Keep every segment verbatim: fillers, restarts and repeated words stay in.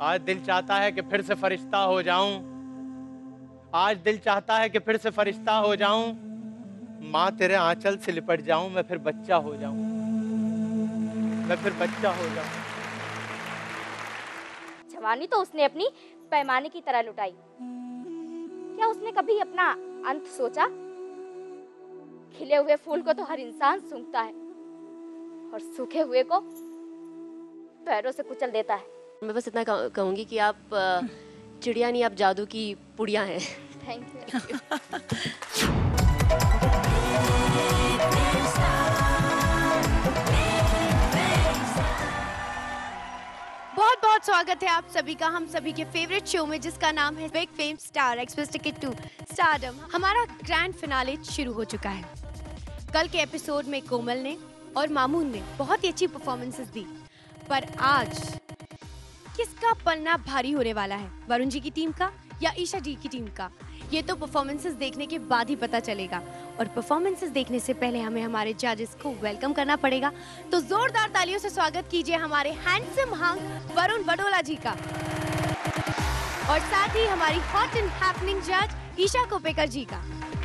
आज दिल चाहता है कि फिर से फरिश्ता हो जाऊं, आज दिल चाहता है कि फिर से फरिश्ता हो जाऊं, माँ तेरे आंचल से लिपट जाऊं, मैं फिर बच्चा हो जाऊं, मैं फिर बच्चा हो जाऊं। जवानी तो उसने अपनी पैमाने की तरह लुटाई। क्या उसने कभी अपना अंत सोचा? खिले हुए फूल को तो हर इंसान सूंघता है और सूखे हुए को पैरों से कुचल देता है। मैं बस इतना कहूंगी कि आप चिड़िया नहीं, आप जादू की पुड़िया हैं। Thank you. बहुत बहुत स्वागत है आप सभी का हम सभी के फेवरेट शो में, जिसका नाम है big fame star express ticket to stardom. हमारा ग्रैंड फिनाले शुरू हो चुका है। कल के एपिसोड में कोमल ने और मामून ने बहुत ही अच्छी परफॉर्मेंसेस दी, पर आज किसका पलना भारी होने वाला है? वरुण जी की टीम का या ईशा जी की टीम का? ये तो परफॉर्मेंसेस देखने के बाद ही पता चलेगा। और परफॉर्मेंसेस देखने से पहले हमें हमारे जजेस को वेलकम करना पड़ेगा, तो जोरदार तालियों से स्वागत कीजिए हमारे हैंडसम हंक वरुण वडोला जी का, और साथ ही हमारी हॉट एंड हैपनिंग जज ईशा कोपेकर जी का।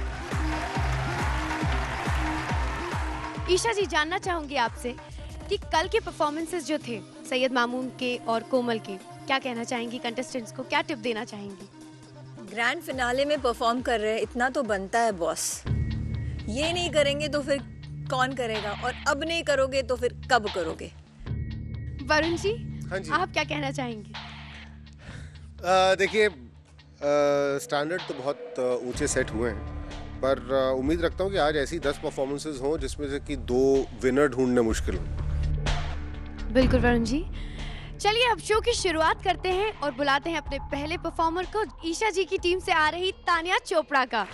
ईशा जी, जानना चाहूंगी आपसे कि कल के परफॉर्मेंसेस जो थे सैयद मामून के और कोमल के, क्या कहना चाहेंगी कंटेस्टेंट्स को, क्या टिप देना चाहेंगी? ग्रैंड फिनाले में परफॉर्म कर रहे हैं, इतना तो बनता है बॉस। ये नहीं करेंगे तो फिर कौन करेगा, और अब नहीं करोगे तो फिर कब करोगे? वरुण जी, हाँ जी, आप क्या कहना चाहेंगे? देखिए, स्टैंडर्ड तो बहुत ऊंचे सेट हुए हैं, पर uh, उम्मीद रखता हूँ कि आज ऐसी दस परफॉर्मेंसेस हों जिसमें से कि दो विनर ढूंढने मुश्किल हो। बिल्कुल वरुण जी। चलिए अब शो की शुरुआत करते हैं और बुलाते हैं अपने पहले परफॉर्मर को, ईशा जी की टीम से आ रही तानिया चोपड़ा का।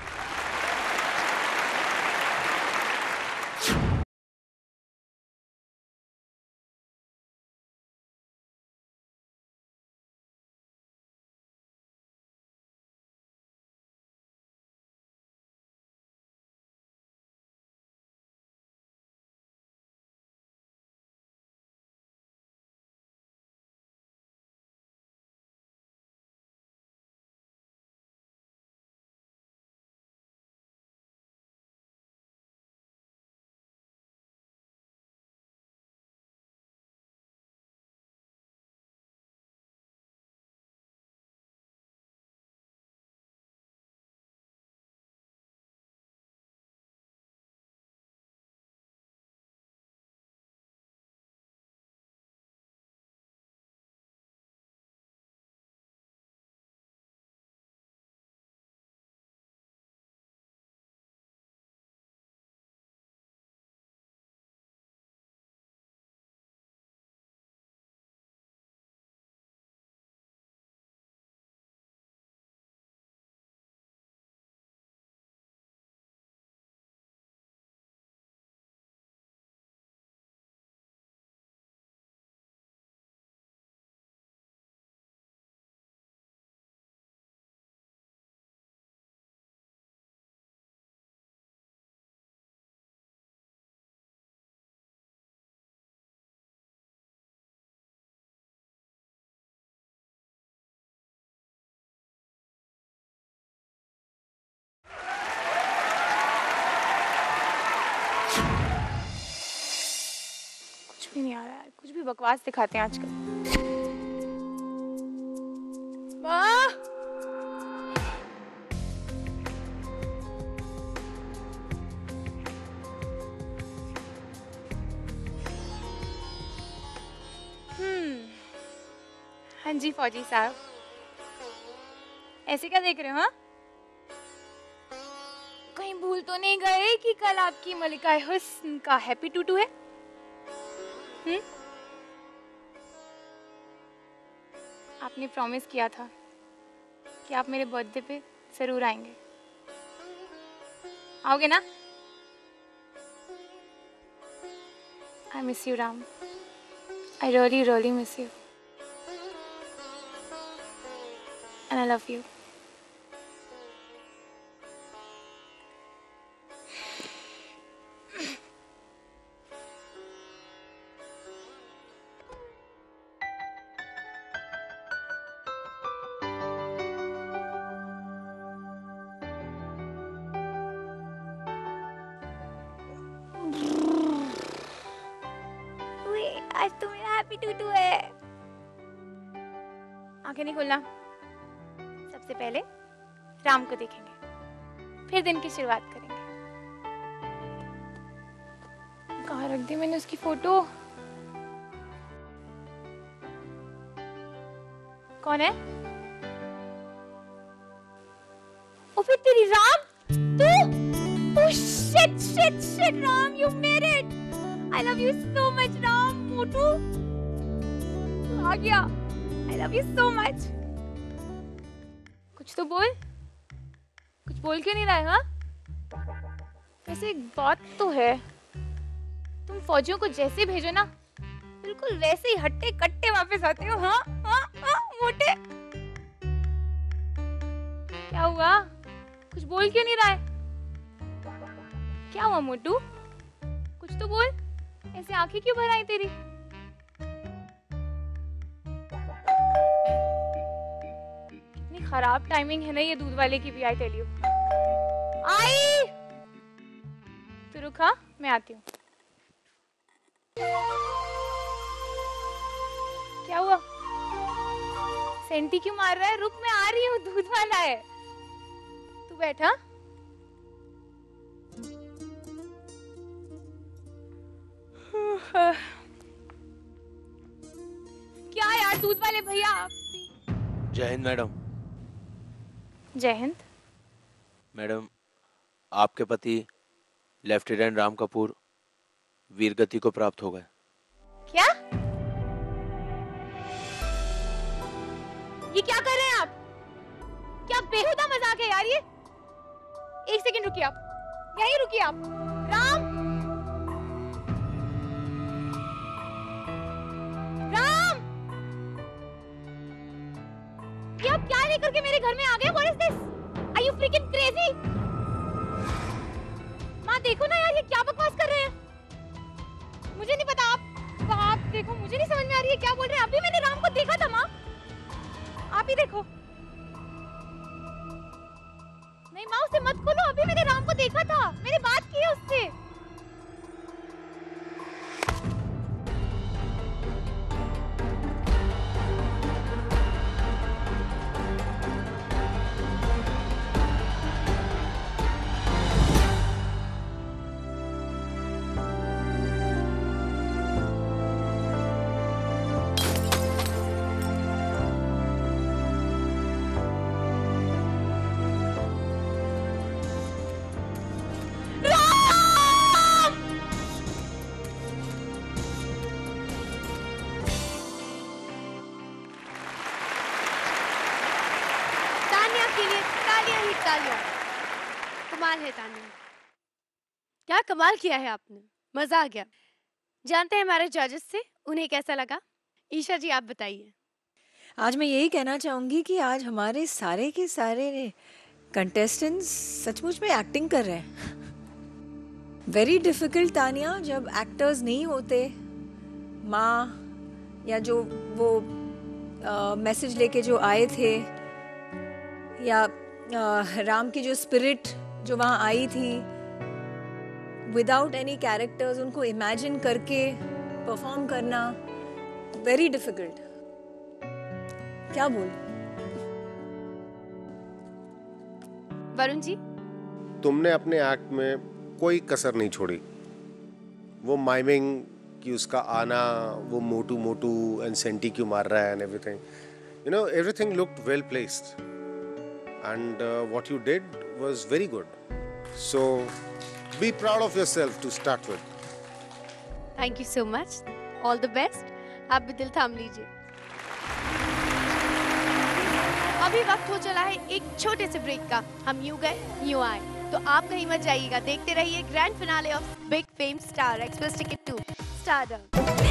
कुछ भी नहीं आ रहा है, कुछ भी बकवास दिखाते हैं आजकल। माँ, हम्म हाँ जी फौजी साहब, ऐसे क्या देख रहे हो? हाँ, कहीं भूल तो नहीं गए कि कल आपकी मलिका हुस्न का हैप्पी टूटू है? हम्म आपने प्रॉमिस किया था कि आप मेरे बर्थडे पे जरूर आएंगे। आओगे ना? I miss you Ram, I really really miss you and I love you. आज तो मेरा हैप्पी टूटू है। आंखें नहीं खोलना। सबसे पहले राम को देखेंगे, फिर दिन की शुरुआत करेंगे। कहाँ रख दी मैंने उसकी फोटो? कौन है? ओ फिर तेरी राम, तू? Oh shit shit shit Ram, you made it. I love you so much Ram, मोटू। तू आ गया। I love you so much. कुछ तो बोल। कुछ बोल क्यों नहीं रहा है? हाँ? वैसे एक बात तो है, तुम फौजियों को जैसे भेजो ना, बिल्कुल वैसे ही हट्टे कट्टे वापस आते हो। हाँ हाँ हाँ मोटे। क्या हुआ? कुछ बोल क्यों नहीं रहा है? क्या हुआ मोटू? कुछ तो बोल। ऐसे आंखें क्यों भर आई तेरी? कितनी खराब टाइमिंग है ना ये दूध वाले की भी। I tell you. आई तू रुका, मैं आती हूँ। क्या हुआ? सेंटी क्यों मार रहा है? रुक, मैं आ रही हूँ, दूध वाला है। तू बैठा। क्या यार दूध वाले भैया आप भी? जय हिंद मैडम। जय हिंद। मैडम, आपके पति लेफ्टिनेंट राम कपूर वीरगति को प्राप्त हो गए। क्या? ये क्या कर रहे हैं आप? क्या बेहुदा मजाक है यार ये? एक सेकंड रुकिए आप, यहीं रुकिए आप। राम, राम, ये आप क्या लेकर के मेरे घर में आ गए? What is this? Are you freaking crazy? माँ देखो ना यार, ये क्या बकवास कर रहे हैं? मुझे नहीं पता। आप आप देखो, मुझे नहीं समझ में आ रही है क्या बोल रहे हैं। अभी मैंने राम को देखा था माँ, आप ही देखो। नहीं माँ, उसे मत खोलो, अभी मैंने राम को देखा था, मैंने बात की है उससे। कमाल है तान्या, क्या कमाल किया है आपने, मजा आ गया। जानते हैं हमारे जजेस से उन्हें कैसा लगा? ईशा जी आप बताइए। आज मैं यही कहना चाहूंगी कि आज हमारे सारे के सारे कंटेस्टेंट्स सचमुच में एक्टिंग कर रहे हैं। वेरी डिफिकल्ट तानिया, जब एक्टर्स नहीं होते, माँ या जो वो मैसेज लेके जो आए थे, या आ, राम की जो स्पिरिट जो वहाँ आई थी, विदाउट एनी कैरेक्टर्स उनको इमेजिन करके परफॉर्म करना, वेरी डिफिकल्ट। क्या बोल? वरुण जी, तुमने अपने एक्ट में कोई कसर नहीं छोड़ी। वो माइमिंग कि उसका आना, वो मोटू मोटू एंड सेंटी क्यों मार रहा है and everything, you know, everything looked well placed and uh, what you did was very good. So be proud of yourself to start with. Thank you so much. All the best. आप भी दिल थाम लीजिए। अभी वक्त हो चला है एक छोटे से ब्रेक का। हम यूं गए यूं आए, तो आप कहीं मत जाइएगा, देखते रहिए grand finale of big fame star express ticket to stardom.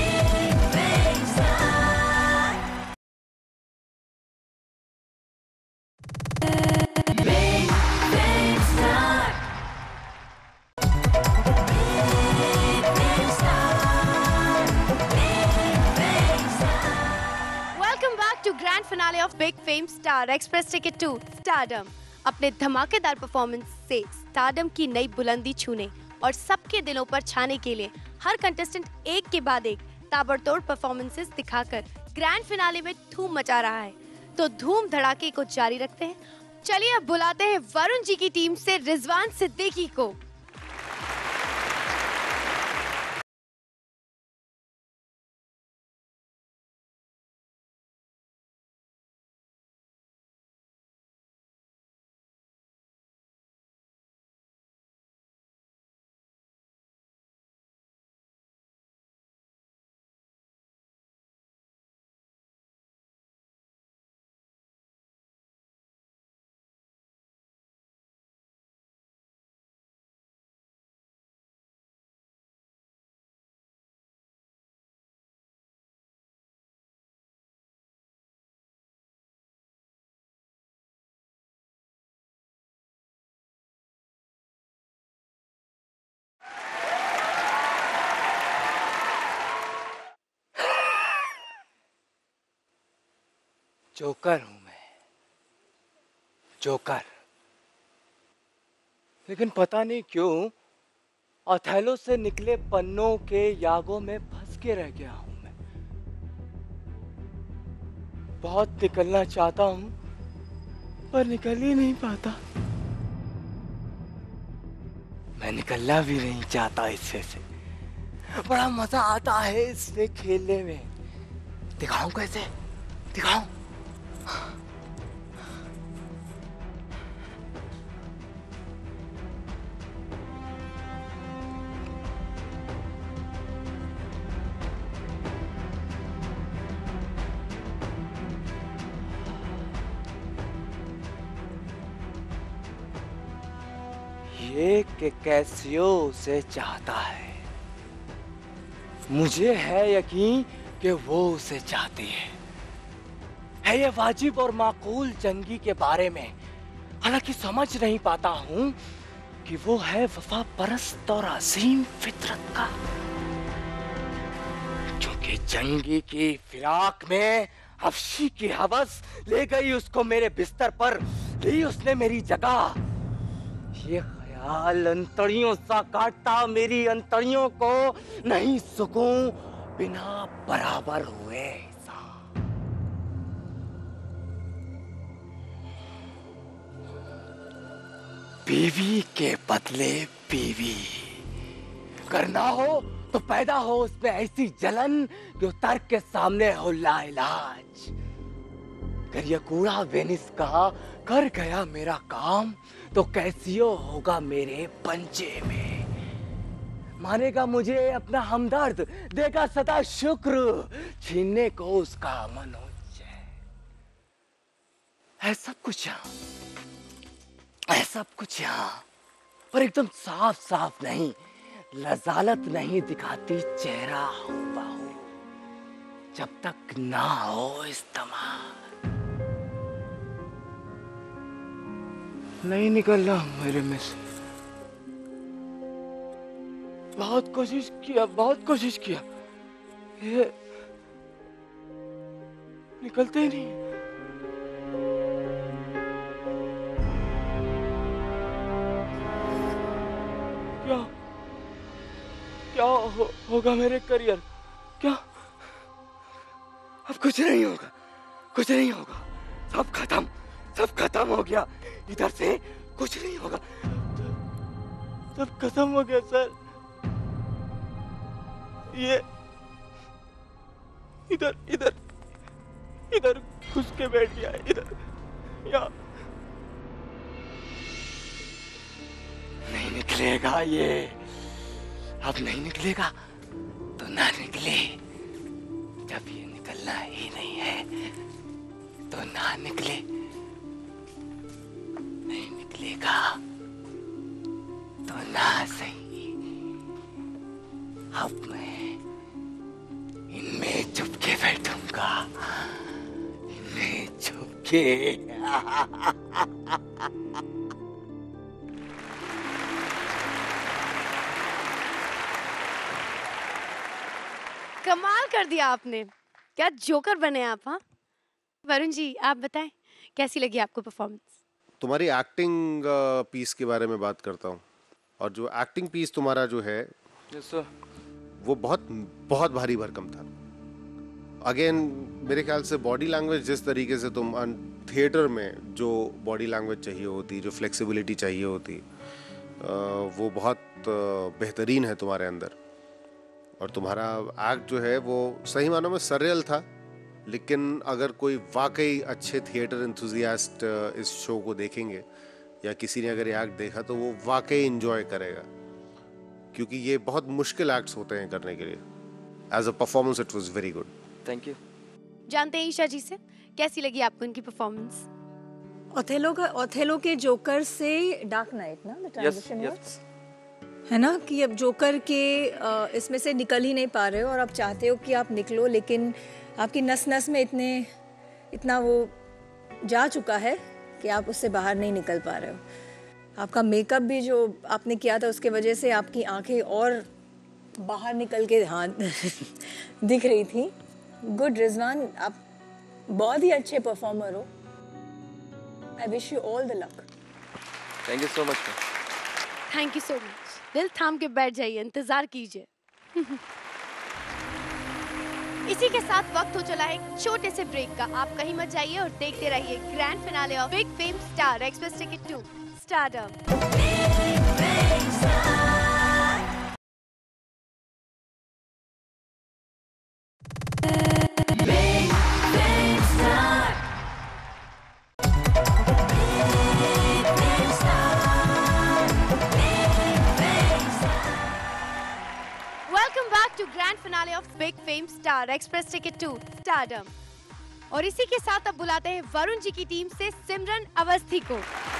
Grand finale of big fame star express ticket to stardom. अपने धमाकेदार परफॉर्मेंस से स्टारडम की नई बुलंदी छूने और सबके दिलों पर छाने के लिए हर कंटेस्टेंट एक के बाद एक ताबड़तोड़ परफॉर्मेंसेस दिखाकर ग्रैंड फिनाले में धूम मचा रहा है, तो धूम धड़ाके को जारी रखते हैं। चलिए अब बुलाते हैं वरुण जी की टीम से रिजवान सिद्दीकी को। जोकर हूं मैं, जोकर। लेकिन पता नहीं क्यों अथैलो से निकले पन्नों के यागों में फंस के रह गया हूं मैं। बहुत निकलना चाहता हूं पर निकल ही नहीं पाता। मैं निकलना भी नहीं चाहता इससे से। बड़ा मजा आता है इसमें खेलने में। दिखाऊं कैसे? दिखाऊं? ये कि कैसियो उसे चाहता है। मुझे है यकीन कि वो उसे चाहती है। है ये वाजिब और माकूल जंगी के बारे में। हालांकि समझ नहीं पाता हूं कि वो है वफा परस्त और अजीम फितरत का। क्योंकि जंगी की फिराक में हफ्शी की हवस ले गई उसको मेरे बिस्तर पर, ली उसने मेरी जगह। ये ख्याल अंतड़ियों सा काटता मेरी अंतड़ियों को, नहीं सुकून बिना बराबर हुए। बीवी के बदले बीवी करना हो तो पैदा हो उसमें ऐसी जलन जो तर्क के सामने हो लाइलाज। अगर ये कूड़ा वेनिस का कर गया मेरा काम तो कैसियो होगा मेरे पंजे में। मानेगा मुझे अपना हमदर्द, देगा सदा शुक्र, छीनने को उसका मनोज है। सब कुछ यहाँ, है सब कुछ यहाँ, पर एकदम साफ साफ नहीं। लजालत नहीं दिखाती चेहरा हो बाहू, जब तक ना हो इस्तेमाल। नहीं निकलना मेरे में से। बहुत कोशिश किया, बहुत कोशिश किया, ये निकलते ही नहीं। क्या क्या हो, होगा मेरे करियर? क्या अब कुछ नहीं होगा, कुछ नहीं होगा, सब खत्म, सब खत्म हो गया। इधर से कुछ नहीं होगा, सब खत्म हो गया सर। ये इधर इधर इधर घुस के बैठ गया, इधर यहाँ नहीं निकलेगा ये। अब नहीं निकलेगा तो ना निकले। जब ये निकलना ही नहीं है तो ना निकले। नहीं निकलेगा तो ना सही। अब मैं इनमें चुपके बैठूंगा, इनमें चुपके। कमाल कर दिया आपने, क्या जोकर बने आप। हाँ वरुण जी आप बताएं कैसी लगी आपको परफॉर्मेंस? तुम्हारी एक्टिंग पीस के बारे में बात करता हूँ। और जो एक्टिंग पीस तुम्हारा जो है, yes, वो बहुत बहुत भारी भरकम था। अगेन मेरे ख्याल से बॉडी लैंग्वेज जिस तरीके से तुम थिएटर में जो बॉडी लैंग्वेज चाहिए होती, जो फ्लेक्सिबिलिटी चाहिए होती, वो बहुत बेहतरीन है तुम्हारे अंदर। और तुम्हारा एक्ट जो है वो सही मानों में सररियल था, लेकिन अगर कोई वाकई अच्छे थिएटर एंथुजियास्ट इस शो को देखेंगे या किसी ने अगर ये एक्ट देखा तो वो वाकई एंजॉय करेगा, क्योंकि ये बहुत मुश्किल एक्ट्स होते हैं करने के लिए। As a performance it was very good. Thank you. जानते हैं ईशा जी से, कैसी लगी आपको उनकी परफॉर्मेंस? ओथेलो का ओथेलो के जोकर से डार्क नाइट ना, द ट्रांजिशन yes. है ना, कि अब जोकर के इसमें से निकल ही नहीं पा रहे हो और आप चाहते हो कि आप निकलो, लेकिन आपकी नस नस में इतने इतना वो जा चुका है कि आप उससे बाहर नहीं निकल पा रहे हो। आपका मेकअप भी जो आपने किया था उसके वजह से आपकी आंखें और बाहर निकल के हाँ दिख रही थी। गुड रिजवान, आप बहुत ही अच्छे परफॉर्मर हो। I wish you all the luck. Thank you so much. Thank you so much. दिल थाम के बैठ जाइए, इंतजार कीजिए। इसी के साथ वक्त हो चला है एक छोटे से ब्रेक का। आप कहीं मत जाइए और देखते रहिए grand finale of big fame star express ticket to stardom. Grand finale of big fame star express ticket to stardom. और इसी के साथ अब बुलाते हैं वरुण जी की टीम से सिमरन अवस्थी को।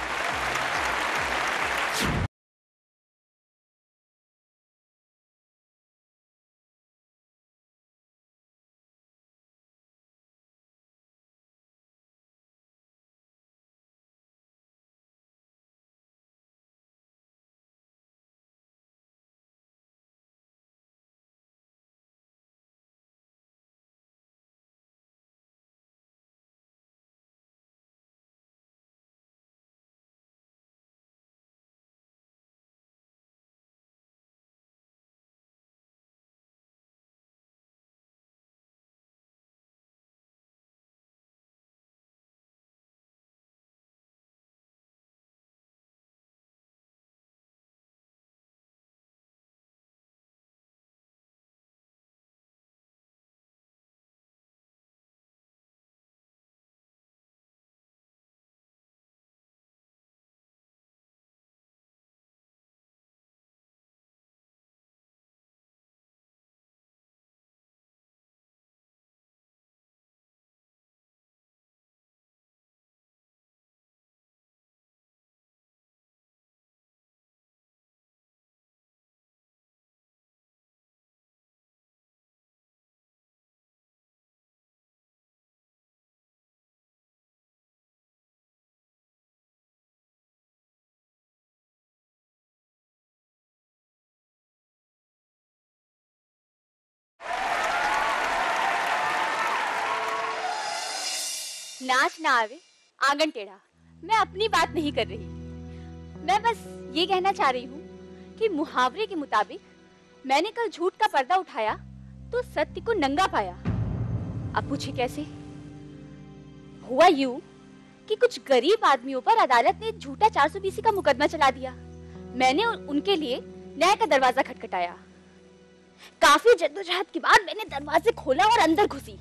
नाच ना आवे आंगन टेढ़ा, मैं अपनी बात नहीं कर रही। मैं बस ये कहना चाह रही हूँ कि मुहावरे के मुताबिक मैंने कल झूठ का पर्दा उठाया तो सत्य को नंगा पाया। अब पूछे कैसे? हुआ यूं कि कुछ गरीब आदमियों पर अदालत ने झूठा चार सौ बीसी का मुकदमा चला दिया। मैंने उनके लिए न्याय का दरवाजा खटखटाया। काफी जद्दोजहद के बाद मैंने दरवाजे खोला और अंदर घुसी।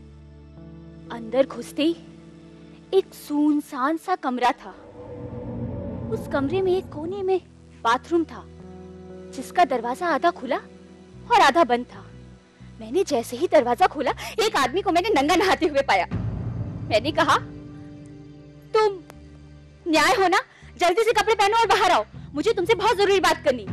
अंदर घुसते ही एक सुनसान सा कमरा था। उस कमरे में एक कोने में बाथरूम था जिसका दरवाजा आधा खुला और आधा बंद था। मैंने जैसे ही दरवाजा खोला एक आदमी को मैंने नंगा नहाते हुए पाया। मैंने कहा, तुम न्याय हो ना, जल्दी से कपड़े पहनो और बाहर आओ, मुझे तुमसे बहुत जरूरी बात करनी।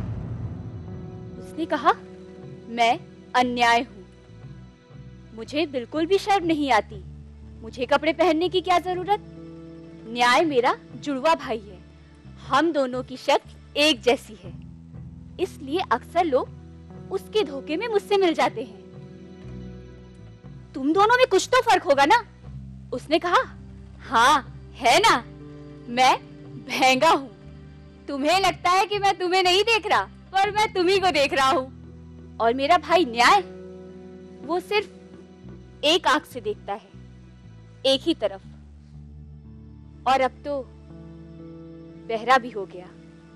उसने कहा, मैं अन्याय हूँ, मुझे बिल्कुल भी शर्म नहीं आती, मुझे कपड़े पहनने की क्या जरूरत। न्याय मेरा जुड़वा भाई है, हम दोनों की शक्ल एक जैसी है, इसलिए अक्सर लोग उसके धोखे में मुझसे मिल जाते हैं। तुम दोनों में कुछ तो फर्क होगा ना। उसने कहा, हाँ है ना, मैं महंगा हूँ। तुम्हें लगता है कि मैं तुम्हें नहीं देख रहा, पर मैं तुम्ही को देख रहा हूँ। और मेरा भाई न्याय, वो सिर्फ एक आंख से देखता है, एक ही तरफ, और अब तो बहरा भी हो गया।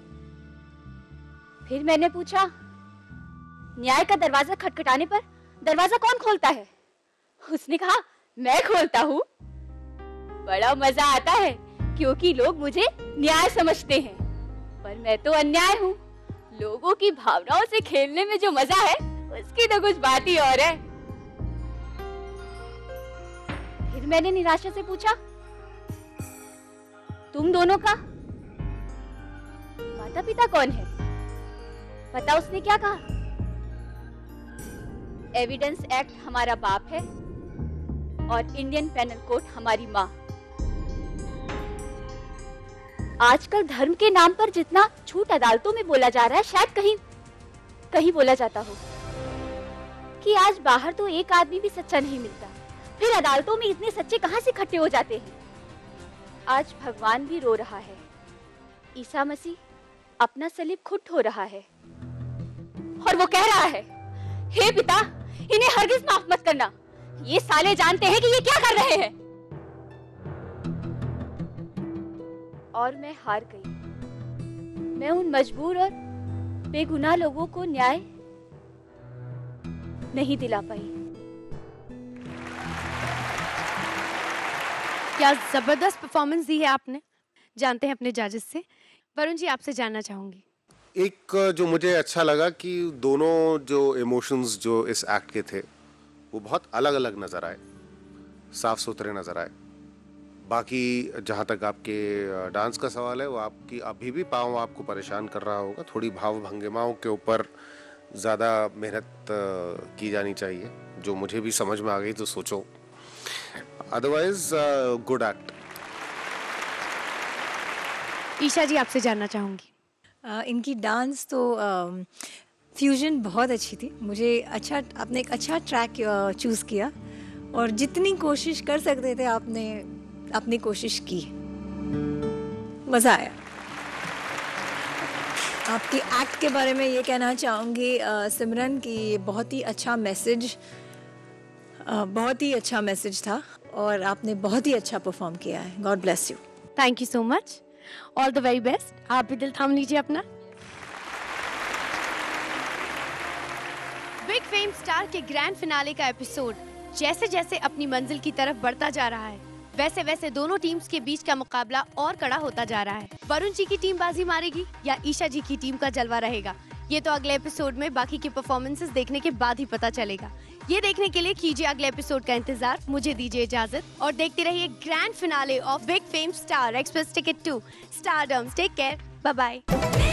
फिर मैंने पूछा, न्याय का दरवाजा खटखटाने पर दरवाजा कौन खोलता है? उसने कहा, मैं खोलता हूँ। बड़ा मजा आता है क्योंकि लोग मुझे न्याय समझते हैं, पर मैं तो अन्याय हूँ। लोगों की भावनाओं से खेलने में जो मजा है उसकी तो कुछ बात ही और है। फिर मैंने निराशा से पूछा, तुम दोनों का माता पिता कौन है? पता उसने क्या कहा? एविडेंस एक्ट हमारा बाप है और इंडियन पेनल कोड हमारी माँ। आजकल धर्म के नाम पर जितना झूठ अदालतों में बोला जा रहा है, शायद कहीं कहीं बोला जाता हो कि आज बाहर तो एक आदमी भी सच्चा नहीं मिलता, फिर अदालतों में इतने सच्चे कहां से इकट्ठे हो जाते हैं। आज भगवान भी रो रहा है, ईसा मसीह अपना सलीब खुद ढो रहा है और वो कह रहा है, हे पिता, इन्हें हरगिज माफ मत करना, ये साले जानते हैं कि ये क्या कर रहे हैं। और मैं हार गई। मैं उन मजबूर और बेगुनाह लोगों को न्याय नहीं दिला पाई। क्या जबरदस्त परफॉर्मेंस दी है आपने। जानते हैं अपने जजेस से। वरुण जी, आपसे जानना चाहूंगी। एक जो मुझे अच्छा लगा कि दोनों जो इमोशंस जो इस एक्ट के थे वो बहुत अलग अलग नज़र आए, साफ सुथरे नज़र आए। बाकी जहाँ तक आपके डांस का सवाल है, वो आपकी अभी भी पाँव आपको परेशान कर रहा होगा। थोड़ी भाव भंगिमाओं के ऊपर ज़्यादा मेहनत की जानी चाहिए, जो मुझे भी समझ में आ गई, तो सोचो। Otherwise good act. Isha ji, आपसे जानना चाहूंगी। uh, इनकी डांस तो फ्यूजन uh, बहुत अच्छी थी। मुझे अच्छा, आपने एक अच्छा ट्रैक चूज़ uh, किया और जितनी कोशिश कर सकते थे आपने अपनी कोशिश की, मज़ा आया। आपकी एक्ट के बारे में ये कहना चाहूँगी uh, सिमरन की बहुत ही अच्छा मैसेज uh, बहुत ही अच्छा मैसेज था और आपने बहुत ही अच्छा परफॉर्म किया है। God bless you. Thank you so much. All the very best. आप भी दिल थाम लीजिए अपना। बिग फेम स्टार के ग्रैंड फिनाले का एपिसोड जैसे जैसे अपनी मंजिल की तरफ बढ़ता जा रहा है, वैसे वैसे दोनों टीम्स के बीच का मुकाबला और कड़ा होता जा रहा है। वरुण जी की टीम बाजी मारेगी या ईशा जी की टीम का जलवा रहेगा, ये तो अगले एपिसोड में बाकी के परफॉर्मेंसेस देखने के बाद ही पता चलेगा। ये देखने के लिए कीजिए अगले एपिसोड का इंतजार। मुझे दीजिए इजाजत और देखते रहिए grand finale of big fame star express ticket to stardom. Take care, bye bye.